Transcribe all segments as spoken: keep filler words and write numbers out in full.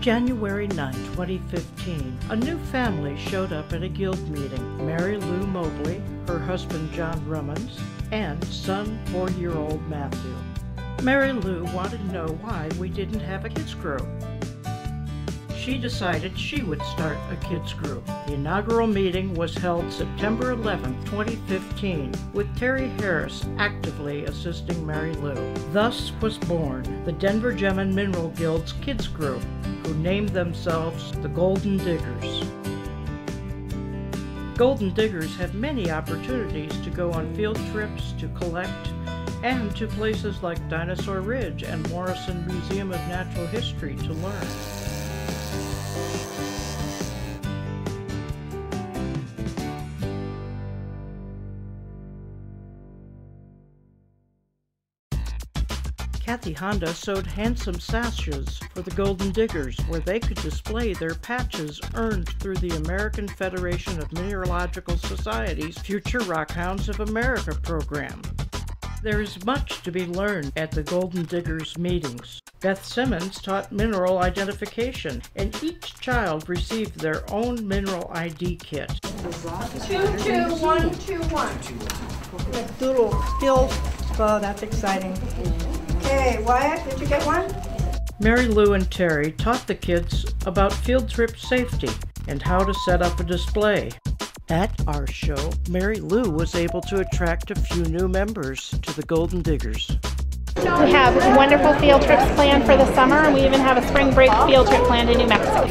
January ninth, twenty fifteen, a new family showed up at a guild meeting. Mary Lou Mobley, her husband John Rummans, and son four-year-old Matthew. Mary Lou wanted to know why we didn't have a kids group. She decided she would start a kids group. The inaugural meeting was held September eleventh, twenty fifteen, with Terry Harris actively assisting Mary Lou. Thus was born the Denver Gem and Mineral Guild's kids group, who named themselves the Golden Diggers. Golden Diggers have many opportunities to go on field trips, to collect, and to places like Dinosaur Ridge and Morrison Museum of Natural History to learn. Kathy Honda sewed handsome sashes for the Golden Diggers, where they could display their patches earned through the American Federation of Mineralogical Society's Future Rockhounds of America program. There is much to be learned at the Golden Diggers meetings. Beth Simmons taught mineral identification, and each child received their own mineral I D kit. Two, two, one, two, one. Doodle still, oh, that's exciting. Okay, Wyatt, did you get one? Mary Lou and Terry taught the kids about field trip safety and how to set up a display. At our show, Mary Lou was able to attract a few new members to the Golden Diggers. We have wonderful field trips planned for the summer, and we even have a spring break field trip planned to New Mexico.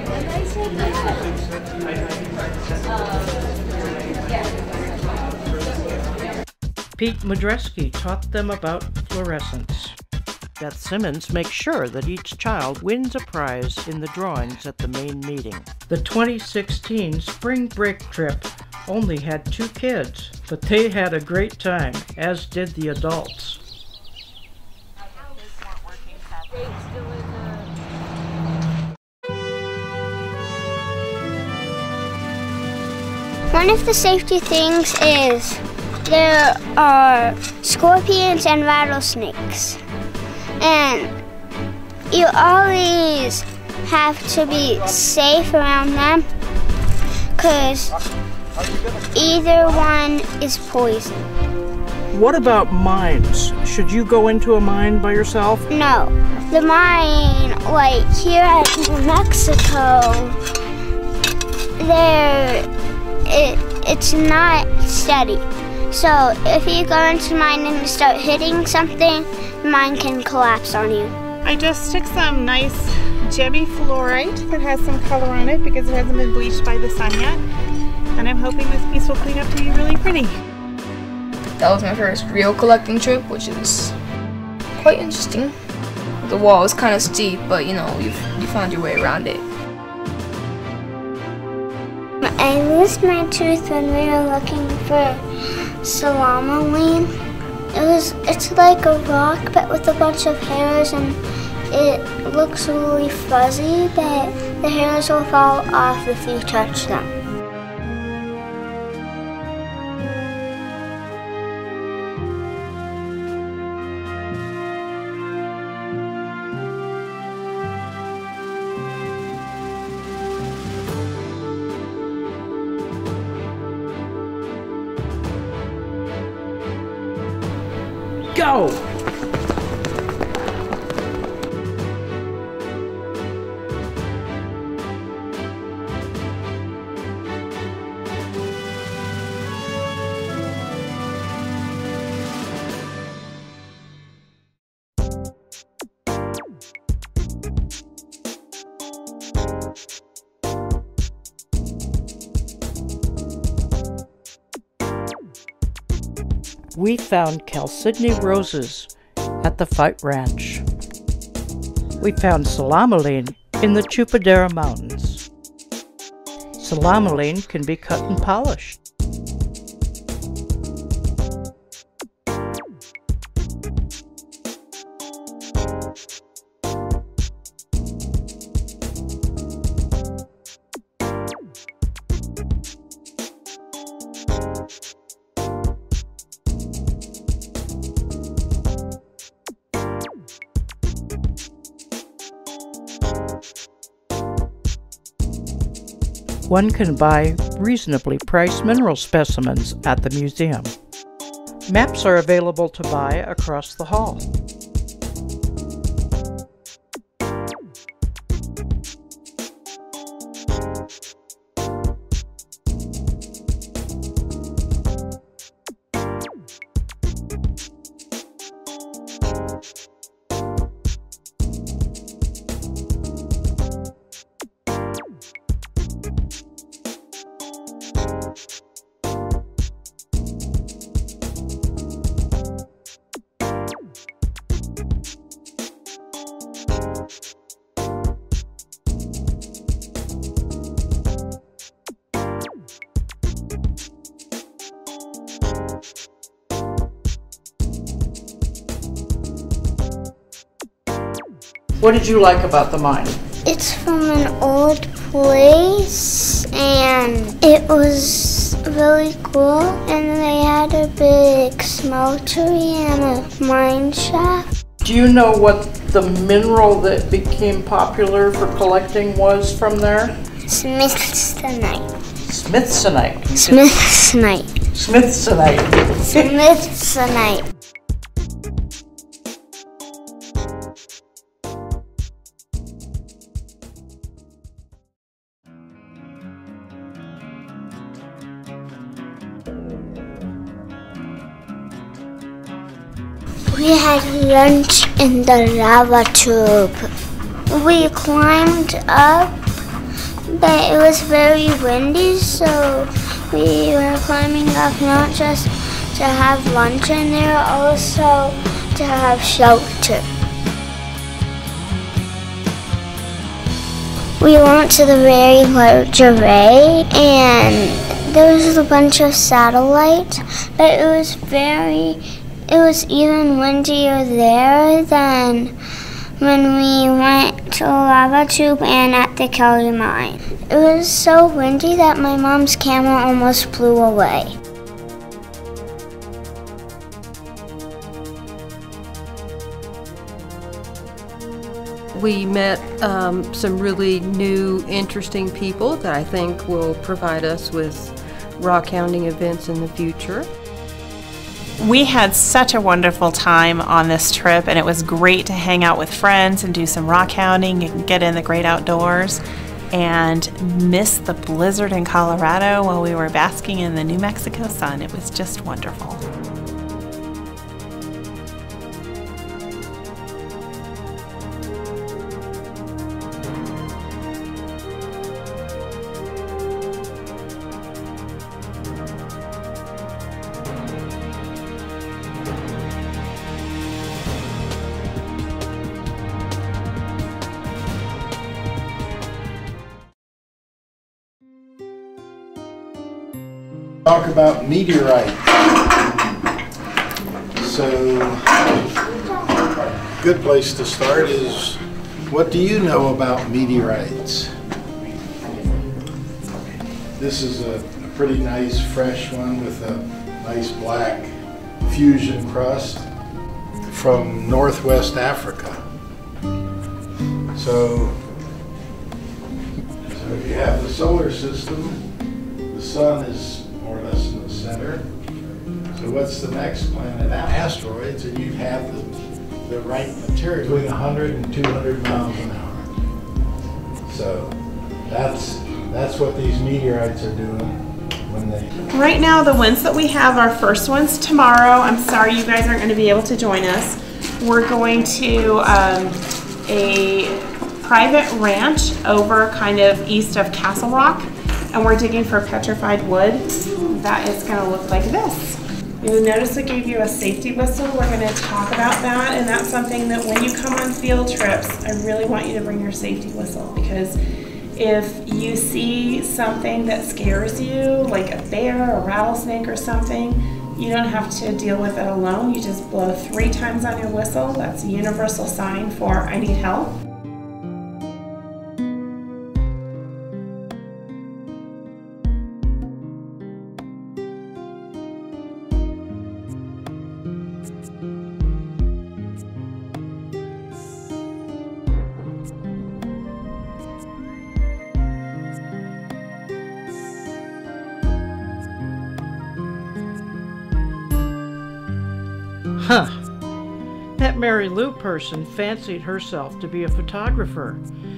Pete Modreski taught them about fluorescence. Beth Simmons makes sure that each child wins a prize in the drawings at the main meeting. The twenty sixteen spring break trip only had two kids, but they had a great time, as did the adults. One of the safety things is there are scorpions and rattlesnakes, and you always have to be safe around them because either one is poison. What about mines? Should you go into a mine by yourself? No. The mine, like here at New Mexico, there, it, it's not steady. So if you go into the mine and you start hitting something, the mine can collapse on you. I just took some nice Gemmy fluorite that has some color on it because it hasn't been bleached by the sun yet. And I'm hoping this piece will clean up to be really pretty. That was my first real collecting trip, which is quite interesting. The wall is kind of steep, but you know, you you found your way around it. I lost my tooth when we were looking for salamaline. It was, it's like a rock but with a bunch of hairs, and it looks really fuzzy, but the hairs will fall off if you touch them. Go! We found Chalcedony roses at the Fight Ranch. We found salamaline in the Chupadera Mountains. Salamaline can be cut and polished. One can buy reasonably priced mineral specimens at the museum. Maps are available to buy across the hall. What did you like about the mine? It's from an old place and it was really cool, and they had a big smeltery and a mine shaft. Do you know what the mineral that became popular for collecting was from there? Smithsonite. Smithsonite. Smithsonite. Smithsonite. Smithsonite. We had lunch in the lava tube. We climbed up, but it was very windy, so we were climbing up not just to have lunch in there, also to have shelter. We went to the very large array, and there was a bunch of satellites, but it was very It was even windier there than when we went to the lava tube and at the Kelly mine. It was so windy that my mom's camera almost flew away. We met um, some really new, interesting people that I think will provide us with rock hounding events in the future. We had such a wonderful time on this trip, and it was great to hang out with friends and do some rock hounding and get in the great outdoors and miss the blizzard in Colorado while we were basking in the New Mexico sun. It was just wonderful. Talk about meteorites. So, good place to start is, what do you know about meteorites? This is a, a pretty nice fresh one with a nice black fusion crust from Northwest Africa. So, so if you have the solar system, the sun is more or less in the center. So what's the next planet? Asteroids, and you'd have the, the right material between one hundred and two hundred miles an hour. So that's that's what these meteorites are doing when they... Right now, the ones that we have, our first one's tomorrow. I'm sorry you guys aren't going to be able to join us. We're going to um, a private ranch over kind of east of Castle Rock, and we're digging for petrified wood. That is going to look like this. You'll notice I gave you a safety whistle. We're going to talk about that, and that's something that when you come on field trips, I really want you to bring your safety whistle, because if you see something that scares you, like a bear, a rattlesnake or something, you don't have to deal with it alone. You just blow three times on your whistle. That's a universal sign for I need help. Huh. That Mary Lou person fancied herself to be a photographer.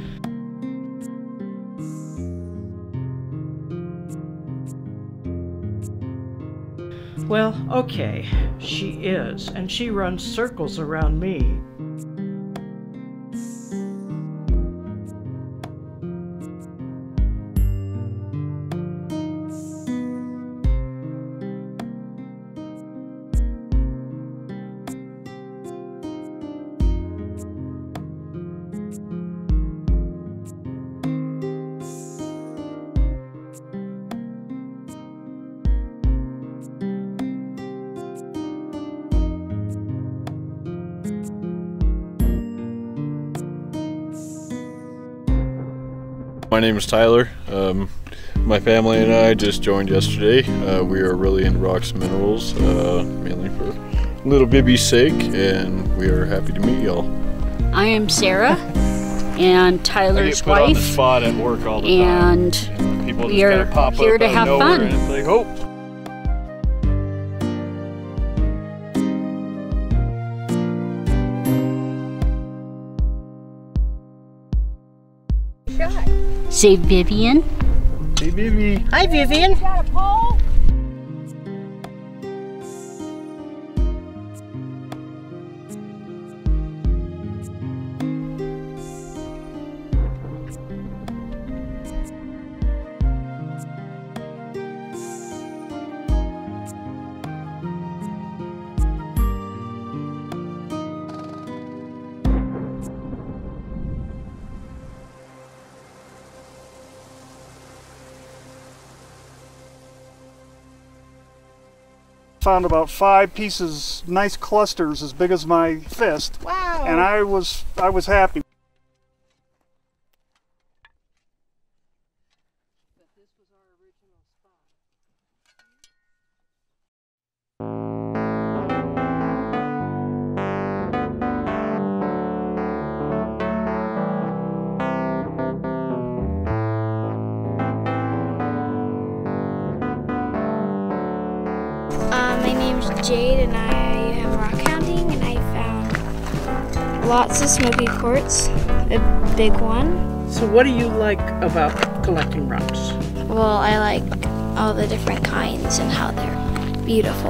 Well, okay, she is, and she runs circles around me. My name is Tyler. Um, my family and I just joined yesterday. Uh, we are really into rocks and minerals, uh, mainly for little Bibby's sake, and we are happy to meet y'all. I am Sarah, and Tyler's I get put on the wife, spot at work all the and time. People we just are kinda pop here up to out of have nowhere, fun. and it's like, oh. Say Vivian. Hey, Bibby. Hi, Vivian. Got a pole? Found about five pieces, nice clusters as big as my fist. Wow. And I was I was happy. Um, my name's Jade and I am rock hounding, and I found lots of smoky quartz, a big one. So what do you like about collecting rocks? Well, I like all the different kinds and how they're beautiful.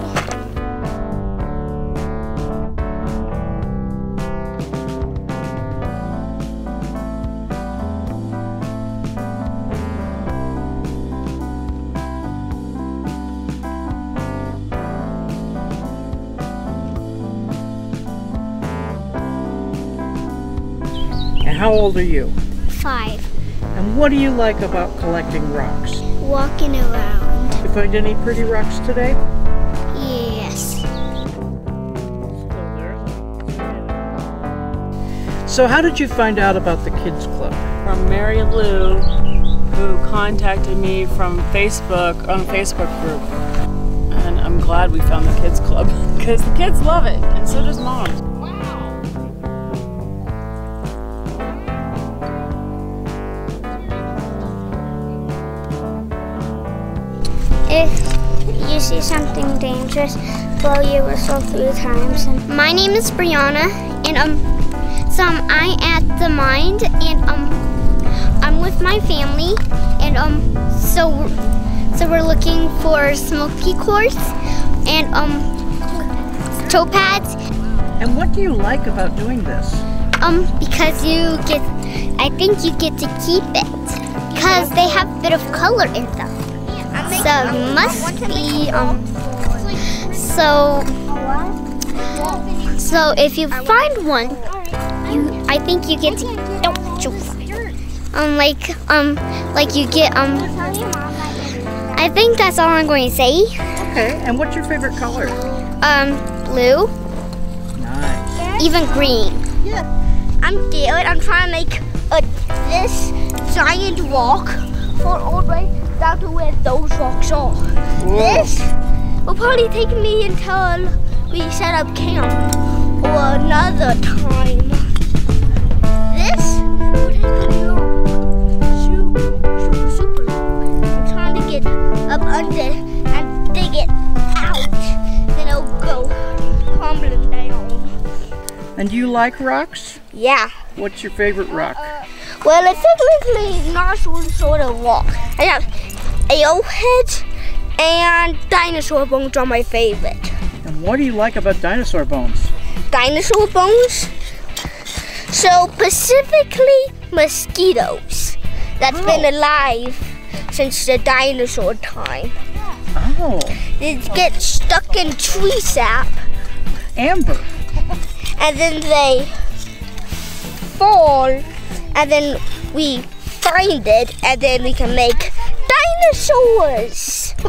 And how old are you? Five. And what do you like about collecting rocks? Walking around. You find any pretty rocks today? Yes. So how did you find out about the Kids Club? From Mary Lou, who contacted me from Facebook, on a Facebook group. And I'm glad we found the Kids Club, because the kids love it, and so does Mom. If you see something dangerous, blow your whistle three times. My name is Brianna, and um, so um, I at the mine, and um, I'm with my family, and um, so we're, so we're looking for smoky quartz and um, topaz. And what do you like about doing this? Um, because you get, I think you get to keep it because they have a bit of color in them. So it must be um. So so if you find one, you I think you get to don't you um like um like you get um. I think that's all I'm going to say. Okay. And what's your favorite color? Um, blue. Nice. Even green. Yeah. I'm David. I'm trying to make a this giant rock for all the way down to where those rocks are. Whoa. This will probably take me until we set up camp or another time. This will take me long. Super, super, super long. I'm trying to get up under and dig it out. Then it'll go crumbling down. And do you like rocks? Yeah. What's your favorite rock? Well, it's technically not some sort of rock. I have arrowheads and dinosaur bones are my favorite. And what do you like about dinosaur bones? Dinosaur bones? So specifically mosquitoes that's Oh. been alive since the dinosaur time. Oh. They get stuck in tree sap. Amber. And then they fall, and then we find it, and then we can make dinosaurs.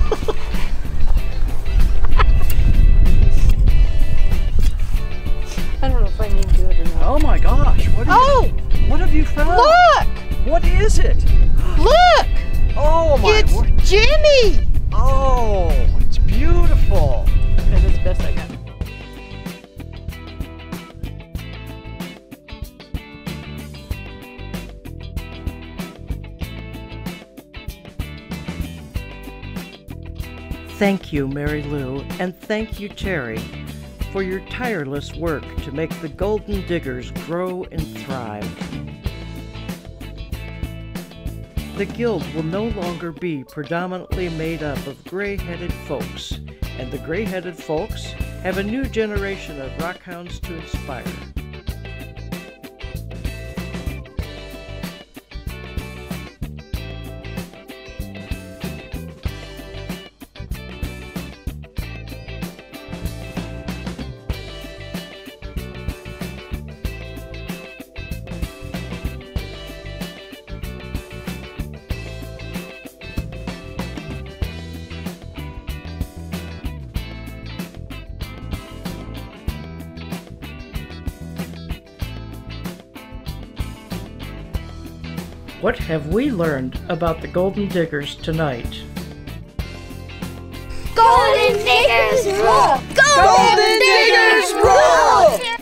I don't know if I need to do it or not. Oh my gosh, what, Oh, you, what have you found? look! What is it? Look! Oh my It's word. Jimmy! Oh, it's beautiful. Okay, that's the best I got. Thank you, Mary Lou, and thank you, Terry, for your tireless work to make the Golden Diggers grow and thrive. The Guild will no longer be predominantly made up of gray-headed folks, and the gray-headed folks have a new generation of rockhounds to inspire. What have we learned about the Golden Diggers tonight? Golden Diggers rule! Golden Diggers rule!